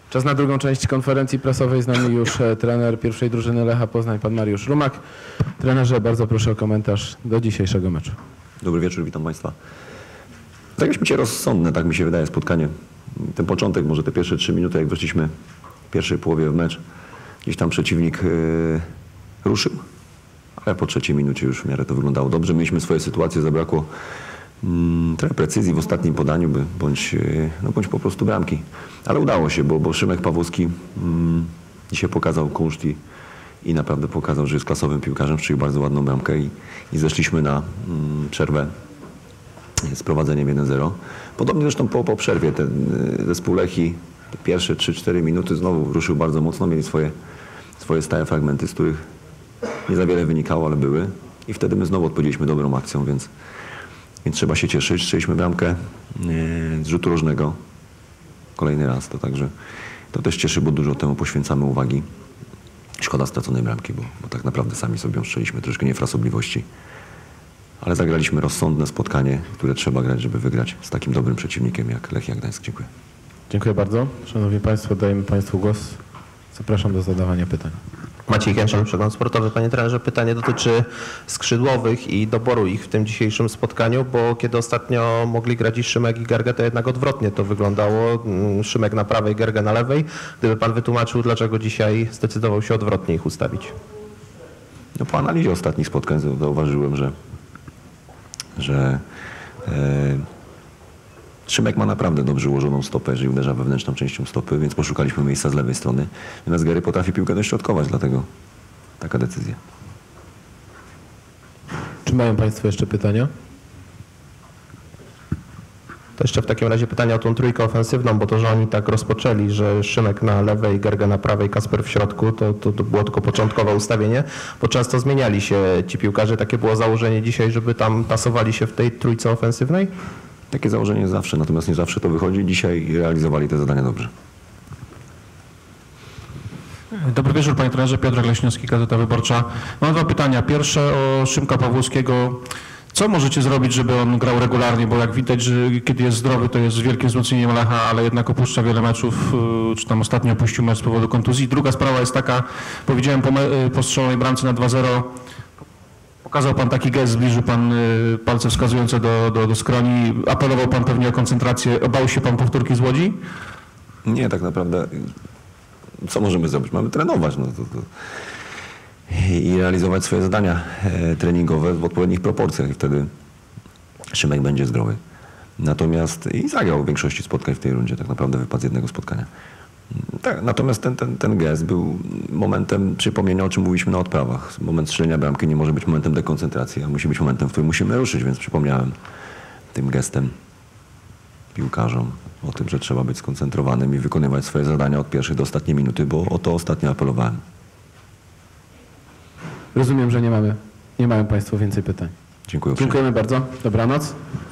Czas na drugą część konferencji prasowej. Z nami już trener pierwszej drużyny Lecha Poznań, pan Mariusz Rumak. Trenerze, bardzo proszę o komentarz do dzisiejszego meczu. Dobry wieczór, witam Państwa. Zagraliśmy dzisiaj rozsądne, tak mi się wydaje, spotkanie. Ten początek, może te pierwsze 3 minuty, jak weszliśmy w pierwszej połowie w mecz, gdzieś tam przeciwnik ruszył, ale po 3 minucie już w miarę to wyglądało dobrze. Mieliśmy swoje sytuacje, zabrakło trochę precyzji w ostatnim podaniu, bądź po prostu bramki. Ale udało się, bo Szymek Pawłowski dzisiaj pokazał kunszt i naprawdę pokazał, że jest klasowym piłkarzem, strzelił bardzo ładną bramkę i zeszliśmy na przerwę z prowadzeniem 1-0. Podobnie zresztą po przerwie ten zespół Lechi te pierwsze 3-4 minuty znowu ruszył bardzo mocno, mieli swoje stałe fragmenty, z których nie za wiele wynikało, ale były. I wtedy my znowu odpowiedzieliśmy dobrą akcją, więc trzeba się cieszyć. Strzeliśmy bramkę z rzutu rożnego. Kolejny raz, to także to też cieszy, bo dużo temu poświęcamy uwagi. Szkoda straconej bramki, bo tak naprawdę sami sobie ją strzeliśmy, troszkę niefrasobliwości. Ale zagraliśmy rozsądne spotkanie, które trzeba grać, żeby wygrać z takim dobrym przeciwnikiem jak Lechia Gdańsk. Dziękuję. Dziękuję bardzo. Szanowni Państwo, dajemy Państwu głos. Zapraszam do zadawania pytań. Maciej Kęczan, Przegląd Sportowy. Panie trenerze, pytanie dotyczy skrzydłowych i doboru ich w tym dzisiejszym spotkaniu, bo kiedy ostatnio mogli grać i Szymek i Gergę, to jednak odwrotnie to wyglądało. Szymek na prawej, Gergę na lewej. Gdyby pan wytłumaczył, dlaczego dzisiaj zdecydował się odwrotnie ich ustawić? No, po analizie ostatnich spotkań zauważyłem, że Szymek ma naprawdę dobrze ułożoną stopę, jeżeli uderza wewnętrzną częścią stopy, więc poszukaliśmy miejsca z lewej strony. Natomiast Gery potrafi piłkę dośrodkować, dlatego taka decyzja. Czy mają Państwo jeszcze pytania? To jeszcze w takim razie pytanie o tą trójkę ofensywną, bo to, że oni tak rozpoczęli, że Szymek na lewej, Gerga na prawej, Kasper w środku, to było tylko początkowe ustawienie, bo często zmieniali się ci piłkarze. Takie było założenie dzisiaj, żeby tam tasowali się w tej trójce ofensywnej? Takie założenie jest zawsze, natomiast nie zawsze to wychodzi. Dzisiaj realizowali te zadania dobrze. Dobry wieczór, panie trenerze. Piotr Leśniowski, Gazeta Wyborcza. Mam 2 pytania. Pierwsze o Szymka Pawłowskiego. Co możecie zrobić, żeby on grał regularnie? Bo jak widać, że kiedy jest zdrowy, to jest wielkim wzmocnieniem Lecha, ale jednak opuszcza wiele meczów, czy tam ostatnio opuścił mecz z powodu kontuzji. Druga sprawa jest taka, powiedziałem po strzelonej bramce na 2-0, pokazał pan taki gest, zbliżył pan palce wskazujące do skroni, apelował pan pewnie o koncentrację. Bał się pan powtórki z Łodzi? Nie, tak naprawdę co możemy zrobić? Mamy trenować i realizować swoje zadania treningowe w odpowiednich proporcjach i wtedy Szymek będzie zdrowy. Natomiast i zagrał w większości spotkań w tej rundzie, tak naprawdę wypadł z jednego spotkania. Tak, natomiast ten gest był momentem przypomnienia, o czym mówiliśmy na odprawach. Moment strzelenia bramki nie może być momentem dekoncentracji, a musi być momentem, w którym musimy ruszyć, więc przypomniałem tym gestem piłkarzom o tym, że trzeba być skoncentrowanym i wykonywać swoje zadania od pierwszej do ostatniej minuty, bo o to ostatnio apelowałem. Rozumiem, że nie mają Państwo więcej pytań. Dziękuję. Dziękujemy bardzo. Dobranoc.